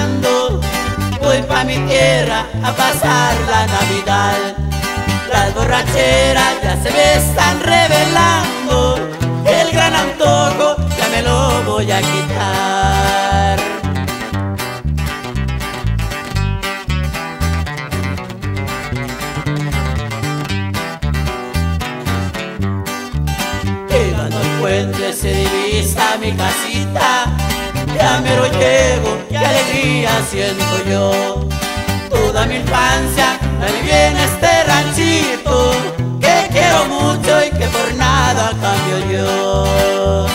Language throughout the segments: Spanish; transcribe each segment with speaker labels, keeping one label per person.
Speaker 1: cantando, voy pa' mi tierra a pasar la Navidad. Las borracheras ya se me están revelando, el gran antojo ya me lo voy a quitar. Llegando al puente se divisa mi casita, ya mero llego, qué alegría siento yo. Toda mi infancia la viví en este ranchito, que quiero mucho y que por nada cambio yo.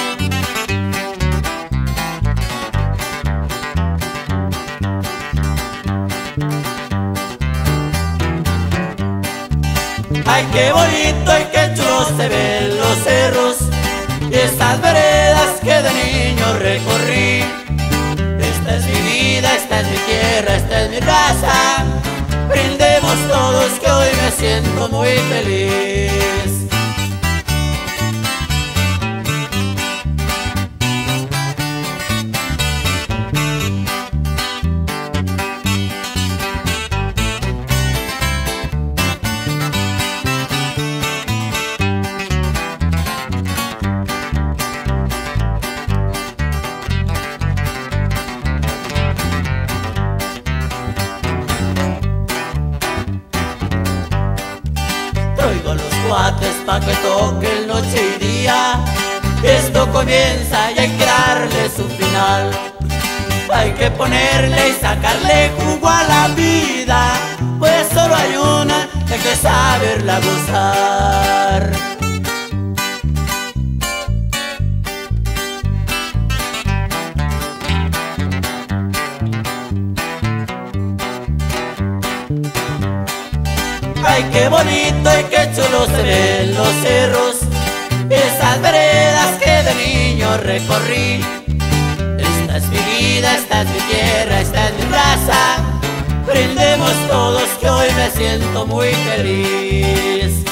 Speaker 1: Ay, qué bonito y qué chulo se ven los cerros y estas veredas que de niño recorrí. Esta es mi vida, esta es mi tierra, esta es mi raza. Brindemos todos que hoy me siento muy feliz. Traigo los cuates pa' que toquen noche y día. Esto comienza y hay que darle su final. Hay que ponerle y sacarle jugo a la vida, pues solo hay una que hay que saberla gozar. Ay, qué bonito y qué chulo se ven los cerros, esas veredas que de niño recorrí. Esta es mi vida, esta es mi tierra, esta es mi raza. Brindemos todos que hoy me siento muy feliz.